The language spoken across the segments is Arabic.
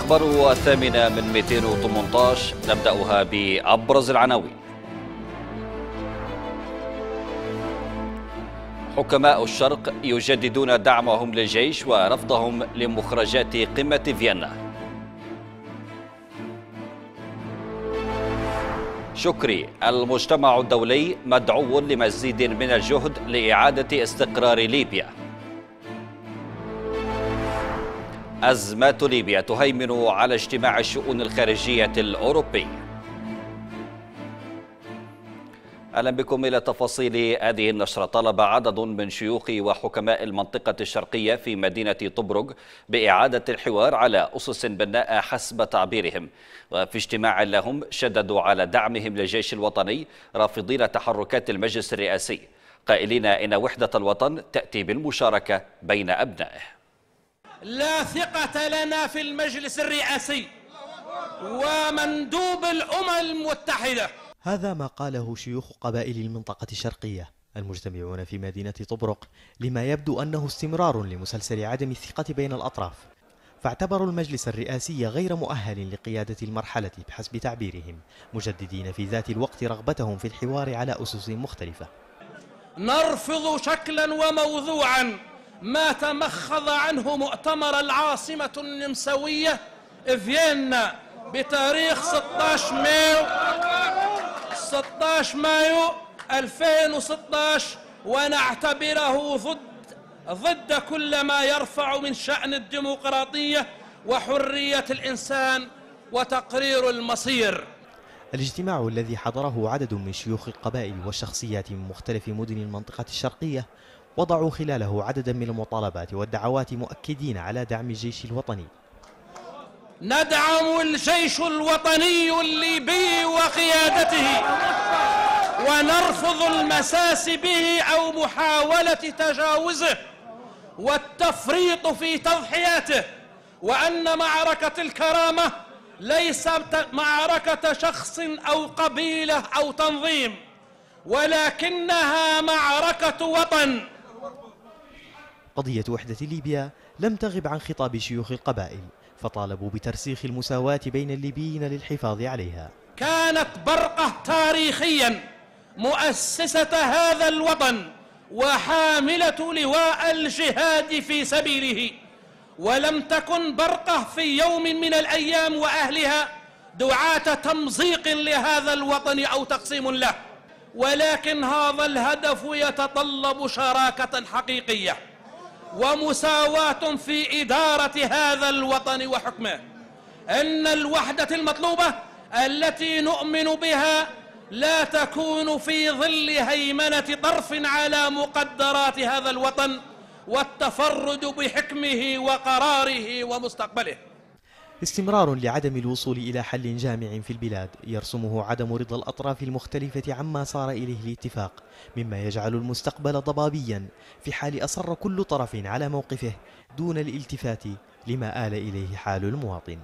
الأخبار الثامنة من 218 نبدأها بأبرز العناوين. حكماء الشرق يجددون دعمهم للجيش ورفضهم لمخرجات قمة فيينا. شكري: المجتمع الدولي مدعو لمزيد من الجهد لإعادة استقرار ليبيا. أزمات ليبيا تهيمن على اجتماع الشؤون الخارجية الأوروبي. أهلا بكم إلى تفاصيل هذه النشرة. طلب عدد من شيوخ وحكماء المنطقة الشرقية في مدينة طبرق بإعادة الحوار على أسس بناء حسب تعبيرهم، وفي اجتماع لهم شددوا على دعمهم للجيش الوطني رافضين تحركات المجلس الرئاسي، قائلين إن وحدة الوطن تأتي بالمشاركة بين أبنائه. لا ثقة لنا في المجلس الرئاسي ومندوب الأمم المتحدة. هذا ما قاله شيوخ قبائل المنطقة الشرقية المجتمعون في مدينة طبرق لما يبدو أنه استمرار لمسلسل عدم الثقة بين الأطراف، فاعتبروا المجلس الرئاسي غير مؤهل لقيادة المرحلة بحسب تعبيرهم، مجددين في ذات الوقت رغبتهم في الحوار على أسس مختلفة. نرفض شكلا وموضوعا ما تمخض عنه مؤتمر العاصمة النمساوية فيينا بتاريخ 16 مايو 2016، ونعتبره ضد كل ما يرفع من شأن الديمقراطية وحرية الإنسان وتقرير المصير. الاجتماع الذي حضره عدد من شيوخ القبائل والشخصيات من مختلف مدن المنطقة الشرقية وضعوا خلاله عددا من المطالبات والدعوات مؤكدين على دعم الجيش الوطني. ندعم الجيش الوطني الليبي وقيادته، ونرفض المساس به أو محاولة تجاوزه والتفريط في تضحياته، وأن معركة الكرامة ليست معركة شخص أو قبيلة أو تنظيم، ولكنها معركة وطن. قضية وحدة ليبيا لم تغب عن خطاب شيوخ القبائل، فطالبوا بترسيخ المساواة بين الليبيين للحفاظ عليها. كانت برقة تاريخيا مؤسسة هذا الوطن وحاملة لواء الجهاد في سبيله، ولم تكن برقة في يوم من الأيام وأهلها دعاة تمزيق لهذا الوطن أو تقسيم له، ولكن هذا الهدف يتطلب شراكة حقيقية ومساواة في إدارة هذا الوطن وحكمه. إن الوحدة المطلوبة التي نؤمن بها لا تكون في ظل هيمنة طرف على مقدرات هذا الوطن والتفرد بحكمه وقراره ومستقبله. استمرار لعدم الوصول إلى حل جامع في البلاد يرسمه عدم رضا الأطراف المختلفة عما صار إليه الاتفاق، مما يجعل المستقبل ضبابيا في حال أصر كل طرف على موقفه دون الالتفات لما آل إليه حال المواطن.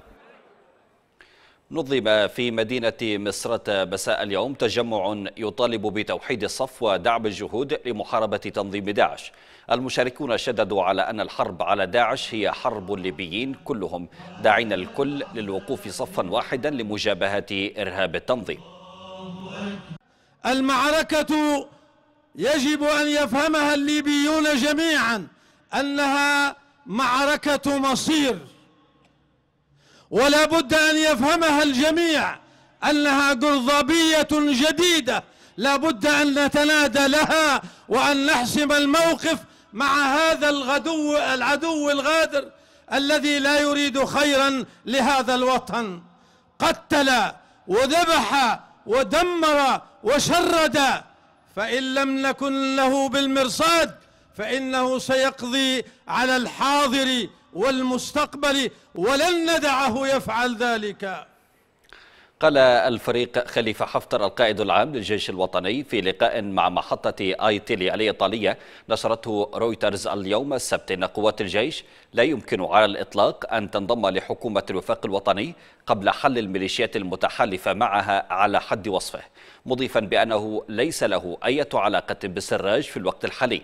نظم في مدينة مصرة مساء اليوم تجمع يطالب بتوحيد الصف ودعم الجهود لمحاربة تنظيم داعش. المشاركون شددوا على أن الحرب على داعش هي حرب الليبيين كلهم، داعين الكل للوقوف صفا واحدا لمجابهة إرهاب التنظيم. المعركة يجب أن يفهمها الليبيون جميعا أنها معركة مصير، ولا بد أن يفهمها الجميع أنها قرضابية جديدة لا بد أن نتنادى لها وأن نحسم الموقف مع هذا العدو الغادر الذي لا يريد خيرا لهذا الوطن. قتل وذبح ودمر وشرد، فإن لم نكن له بالمرصاد فإنه سيقضي على الحاضر والمستقبل، ولن ندعه يفعل ذلك. قال الفريق خليفة حفتر القائد العام للجيش الوطني في لقاء مع محطة آيتيلي الإيطالية نشرته رويترز اليوم السبت إن قوات الجيش لا يمكن على الإطلاق أن تنضم لحكومة الوفاق الوطني قبل حل الميليشيات المتحالفة معها على حد وصفه، مضيفا بأنه ليس له أي علاقة بالسراج في الوقت الحالي.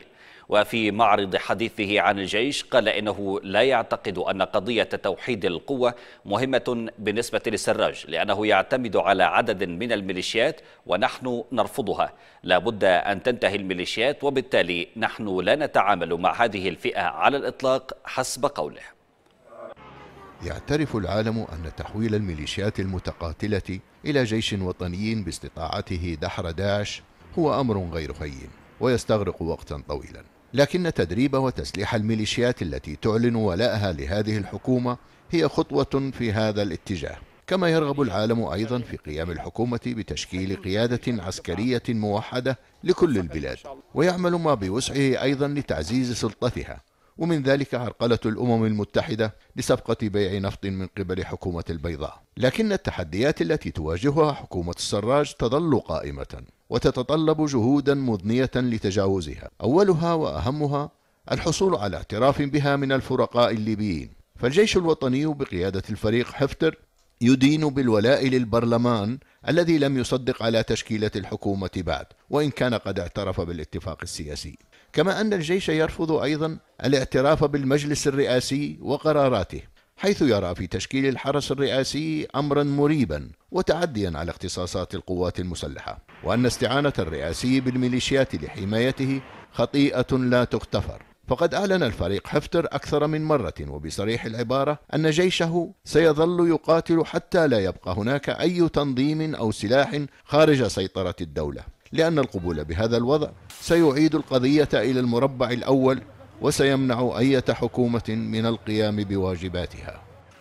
وفي معرض حديثه عن الجيش قال إنه لا يعتقد أن قضية توحيد القوة مهمة بالنسبة للسراج، لأنه يعتمد على عدد من الميليشيات ونحن نرفضها. لا بد أن تنتهي الميليشيات، وبالتالي نحن لا نتعامل مع هذه الفئة على الإطلاق حسب قوله. يعترف العالم أن تحويل الميليشيات المتقاتلة إلى جيش وطني باستطاعته دحر داعش هو أمر غير هين ويستغرق وقتا طويلا، لكن تدريب وتسليح الميليشيات التي تعلن ولاءها لهذه الحكومة هي خطوة في هذا الاتجاه. كما يرغب العالم أيضا في قيام الحكومة بتشكيل قيادة عسكرية موحدة لكل البلاد، ويعمل ما بوسعه أيضا لتعزيز سلطتها، ومن ذلك عرقلة الأمم المتحدة لصفقة بيع نفط من قبل حكومة البيضاء. لكن التحديات التي تواجهها حكومة السراج تظل قائمة وتتطلب جهودا مضنية لتجاوزها. أولها وأهمها الحصول على اعتراف بها من الفرقاء الليبيين. فالجيش الوطني بقيادة الفريق حفتر يدين بالولاء للبرلمان الذي لم يصدق على تشكيلة الحكومة بعد، وإن كان قد اعترف بالاتفاق السياسي. كما أن الجيش يرفض أيضا الاعتراف بالمجلس الرئاسي وقراراته، حيث يرى في تشكيل الحرس الرئاسي أمرا مريبا وتعديا على اختصاصات القوات المسلحة، وأن استعانة الرئاسي بالميليشيات لحمايته خطيئة لا تغتفر. فقد أعلن الفريق حفتر أكثر من مرة وبصريح العبارة أن جيشه سيظل يقاتل حتى لا يبقى هناك أي تنظيم أو سلاح خارج سيطرة الدولة، لأن القبول بهذا الوضع سيعيد القضية إلى المربع الأول وسيمنع أي حكومة من القيام بواجباتها.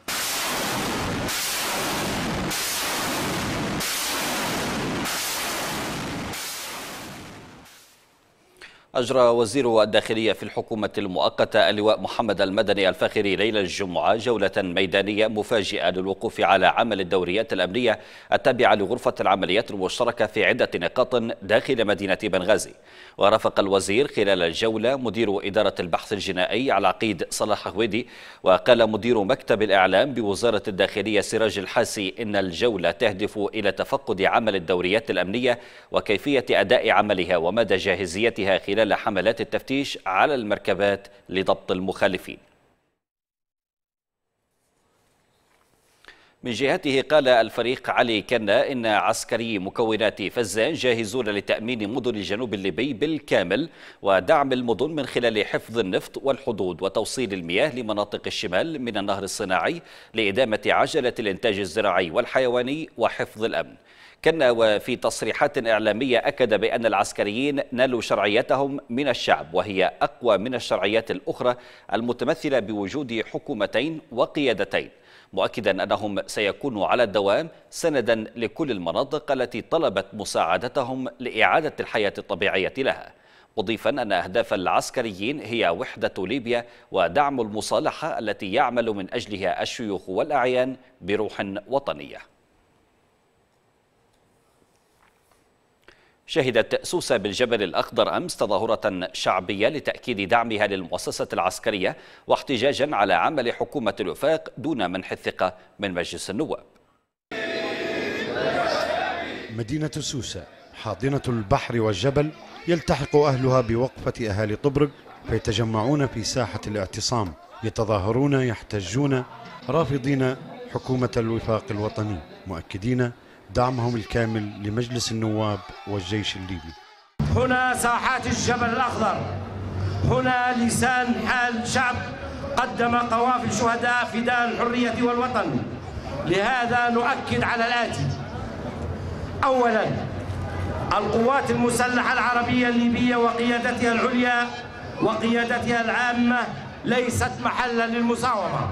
أجرى وزير الداخلية في الحكومة المؤقتة اللواء محمد المدني الفاخري ليلة الجمعة جولة ميدانية مفاجئة للوقوف على عمل الدوريات الأمنية التابعة لغرفة العمليات المشتركة في عدة نقاط داخل مدينة بنغازي. ورافق الوزير خلال الجولة مدير إدارة البحث الجنائي العقيد صلاح هويدي. وقال مدير مكتب الإعلام بوزارة الداخلية سراج الحاسي إن الجولة تهدف إلى تفقد عمل الدوريات الأمنية وكيفية أداء عملها ومدى جاهزيتها خلال حملات التفتيش على المركبات لضبط المخالفين. من جهته قال الفريق علي كنا إن عسكري مكونات فزان جاهزون لتأمين مدن الجنوب الليبي بالكامل ودعم المدن من خلال حفظ النفط والحدود وتوصيل المياه لمناطق الشمال من النهر الصناعي لإدامة عجلة الإنتاج الزراعي والحيواني وحفظ الأمن. كان وفي تصريحات إعلامية أكد بأن العسكريين نالوا شرعيتهم من الشعب، وهي أقوى من الشرعيات الأخرى المتمثلة بوجود حكومتين وقيادتين، مؤكدا أنهم سيكونوا على الدوام سندا لكل المناطق التي طلبت مساعدتهم لإعادة الحياة الطبيعية لها، مضيفا أن أهداف العسكريين هي وحدة ليبيا ودعم المصالحة التي يعمل من أجلها الشيوخ والأعيان بروح وطنية. شهدت سوسة بالجبل الأخضر أمس تظاهرة شعبية لتأكيد دعمها للمؤسسة العسكرية واحتجاجا على عمل حكومة الوفاق دون منح الثقة من مجلس النواب. مدينة سوسة حاضنة البحر والجبل يلتحق أهلها بوقفة أهالي طبرق فيتجمعون في ساحة الاعتصام، يتظاهرون يحتجون رافضين حكومة الوفاق الوطني، مؤكدين دعمهم الكامل لمجلس النواب والجيش الليبي. هنا ساحات الجبل الأخضر، هنا لسان حال شعب قدم قوافل شهداء فداء الحرية والوطن. لهذا نؤكد على الآتي: أولا، القوات المسلحة العربية الليبية وقيادتها العليا وقيادتها العامة ليست محلا للمساومة.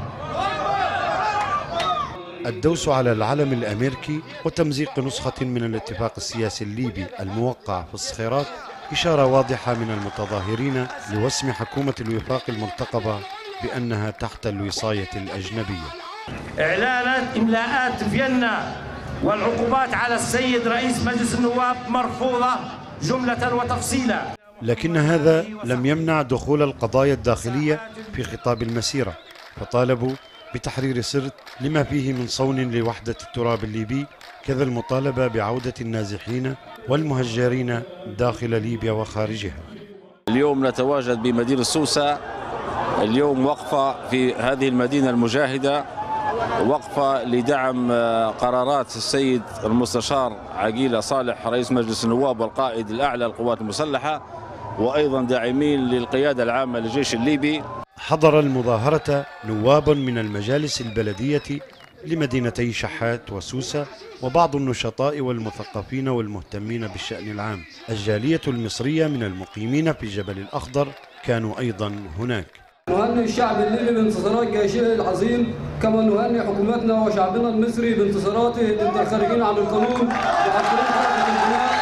الدوس على العلم الأمريكي وتمزيق نسخة من الاتفاق السياسي الليبي الموقع في الصخيرات إشارة واضحة من المتظاهرين لوسم حكومة الوفاق المرتقبة بأنها تحت الوصاية الأجنبية. إعلانات إملاءات فيينا والعقوبات على السيد رئيس مجلس النواب مرفوضة جملة وتفصيلا. لكن هذا لم يمنع دخول القضايا الداخلية في خطاب المسيرة، فطالبوا بتحرير سرت لما فيه من صون لوحدة التراب الليبي، كذا المطالبة بعودة النازحين والمهجرين داخل ليبيا وخارجها. اليوم نتواجد بمدينة سوسة، اليوم وقفة في هذه المدينة المجاهدة، وقفة لدعم قرارات السيد المستشار عقيلة صالح رئيس مجلس النواب والقائد الأعلى للقوات المسلحة، وأيضا داعمين للقيادة العامة للجيش الليبي. حضر المظاهرة نواب من المجالس البلدية لمدينتي شحات وسوسة وبعض النشطاء والمثقفين والمهتمين بالشأن العام. الجالية المصرية من المقيمين في جبل الأخضر كانوا أيضا هناك. نهنئ الشعب الليبي بانتصارات جيشه العظيم، كما نهنئ حكومتنا وشعبنا المصري بانتصاراته ضد الخارجين عن القانون وعبرين حركة البناء.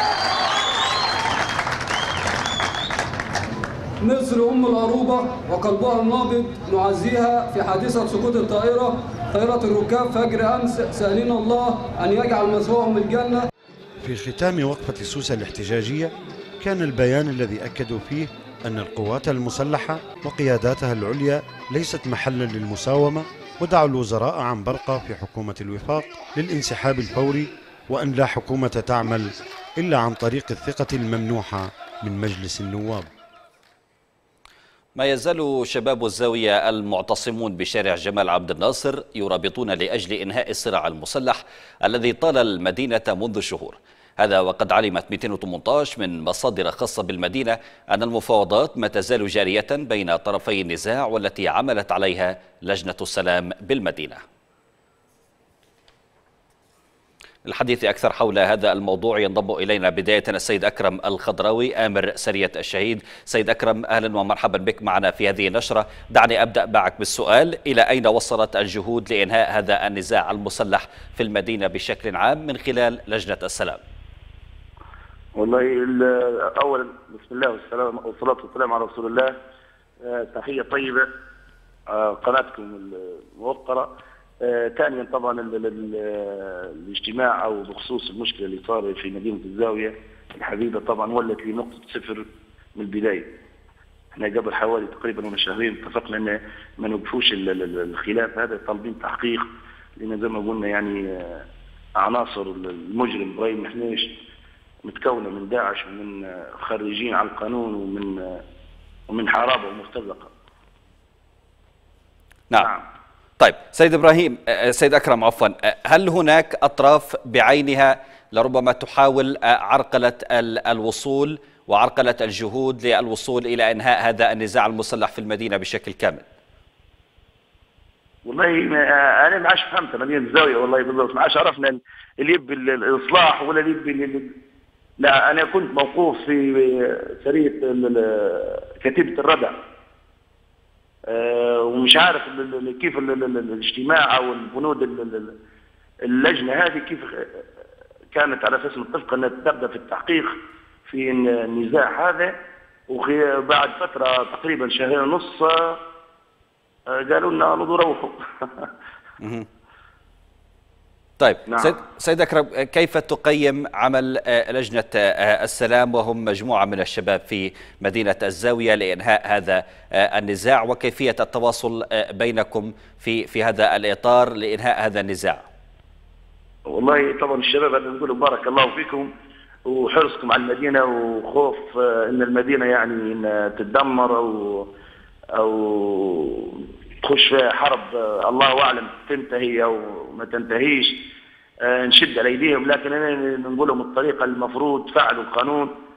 مصر أم العروبة وقلبها النابض نعزيها في حادثة سقوط طائرة الركاب فجر أمس، سألين الله أن يجعل مثواهم الجنة. في ختام وقفة سوسة الاحتجاجية كان البيان الذي أكدوا فيه أن القوات المسلحة وقياداتها العليا ليست محلا للمساومة، ودعوا الوزراء عن برقة في حكومة الوفاق للانسحاب الفوري، وأن لا حكومة تعمل إلا عن طريق الثقة الممنوحة من مجلس النواب. ما يزال شباب الزاوية المعتصمون بشارع جمال عبد الناصر يرابطون لأجل إنهاء الصراع المسلح الذي طال المدينة منذ شهور. هذا وقد علمت 218 من مصادر خاصة بالمدينة أن المفاوضات ما تزال جارية بين طرفي النزاع، والتي عملت عليها لجنة السلام بالمدينة. الحديث أكثر حول هذا الموضوع ينضم إلينا بداية السيد أكرم الخضراوي آمر سرية الشهيد. سيد أكرم، أهلا ومرحبا بك معنا في هذه النشرة. دعني أبدأ معك بالسؤال: إلى أين وصلت الجهود لإنهاء هذا النزاع المسلح في المدينة بشكل عام من خلال لجنة السلام؟ والله أولا بسم الله والصلاة والسلام على رسول الله. تحية طيبة قناتكم الموقرة. ثانيا طبعا الاجتماع او بخصوص المشكله اللي صار في مدينه الزاويه الحبيبه طبعا ولت لنقطه صفر من البدايه. احنا قبل حوالي تقريبا من شهرين اتفقنا ان ما نوقفوش الخلاف هذا، طالبين تحقيق، لان زي ما قلنا يعني عناصر المجرم ابراهيم محنيش متكونه من داعش ومن خريجين على القانون ومن حرابه ومرتزقه. نعم. طيب سيد أكرم عفوا، هل هناك أطراف بعينها لربما تحاول عرقلة الوصول وعرقلة الجهود للوصول إلى إنهاء هذا النزاع المسلح في المدينة بشكل كامل؟ والله أنا ما عادش فهمت مدينة الزاوية والله بالضبط، ما عادش عرفنا اللي يبي الإصلاح ولا اللي يبي لا. أنا كنت موقوف في سرية كتيبة الردع، ومش عارف كيف الاجتماع او البنود اللجنه هذه كيف كانت على اساس متفقه انها تبدا في التحقيق في النزاع هذا، وبعد فتره تقريبا شهرين ونص قالوا لنا روحوا. طيب نعم. سيد أكرم، كيف تقيم عمل لجنة السلام وهم مجموعة من الشباب في مدينة الزاوية لإنهاء هذا النزاع، وكيفية التواصل بينكم في هذا الإطار لإنهاء هذا النزاع؟ والله طبعا الشباب أنا نقول بارك الله فيكم وحرصكم على المدينة، وخوف أن المدينة يعني إن تتدمر أو تخش فيها حرب الله أعلم تنتهي أو ما تنتهيش، نشد على أيديهم. لكن أنا نقول لهم الطريقة المفروض فعلوا القانون